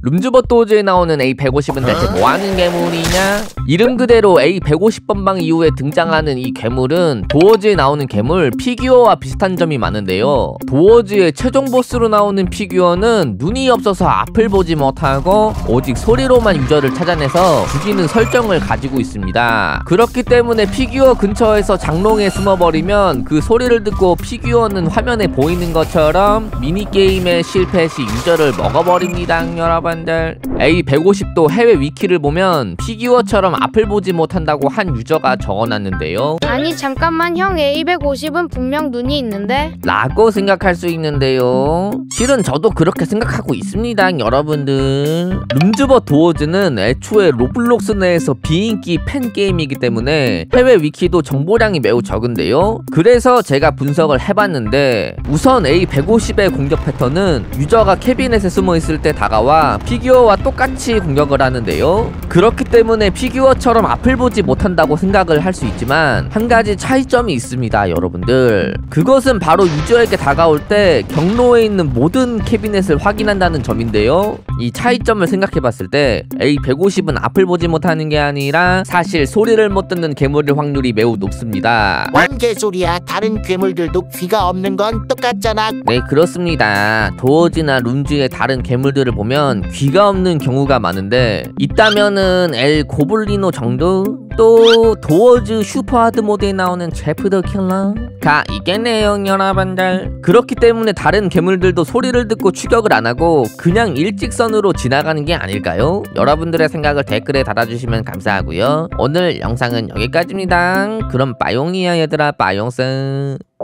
룸즈버 도어즈에 나오는 A150은 대체 뭐하는 괴물이냐? 이름 그대로 A150번방 이후에 등장하는 이 괴물은 도어즈에 나오는 괴물 피규어와 비슷한 점이 많은데요, 도어즈의 최종 보스로 나오는 피규어는 눈이 없어서 앞을 보지 못하고 오직 소리로만 유저를 찾아내서 죽이는 설정을 가지고 있습니다. 그렇기 때문에 피규어 근처에서 장롱에 숨어버리면 그 소리를 듣고 피규어는 화면에 보이는 것처럼 미니게임에 실패 시 유저를 먹어버립니다. 여러분들, A150도 해외 위키를 보면 피규어처럼 앞을 보지 못한다고 한 유저가 적어놨는데요. 아니 잠깐만, 형 A150은 분명 눈이 있는데? 라고 생각할 수 있는데요, 실은 저도 그렇게 생각하고 있습니다. 여러분들, 룸즈버 도어즈는 애초에 로블록스 내에서 비인기 팬게임이기 때문에 해외 위키도 정보량이 매우 적은데요, 그래서 제가 분석을 해봤는데 우선 A150의 공격 패턴은 유저가 캐비넷에 숨어있을 때 다가와 피규어와 똑같이 공격을 하는데요, 그렇기 때문에 피규어처럼 앞을 보지 못한다고 생각을 할 수 있지만 한 가지 차이점이 있습니다. 여러분들, 그것은 바로 유저에게 다가올 때 경로에 있는 모든 캐비넷을 확인한다는 점인데요, 이 차이점을 생각해봤을 때 A150은 앞을 보지 못하는 게 아니라 사실 소리를 못 듣는 괴물일 확률이 매우 높습니다. 뭔 개소리야, 다른 괴물들도 귀가 없는 건 똑같잖아. 네, 그렇습니다. 도어즈나 룸즈의 다른 괴물들을 보면 귀가 없는 경우가 많은데 있다면은 엘 고블리노 정도? 또 도어즈 슈퍼하드 모드에 나오는 제프 더 킬러가 있겠네요. 여러분들, 그렇기 때문에 다른 괴물들도 소리를 듣고 추격을 안하고 그냥 일직선으로 지나가는 게 아닐까요? 여러분들의 생각을 댓글에 달아주시면 감사하고요. 오늘 영상은 여기까지입니다. 그럼 빠용이야 얘들아, 빠용스.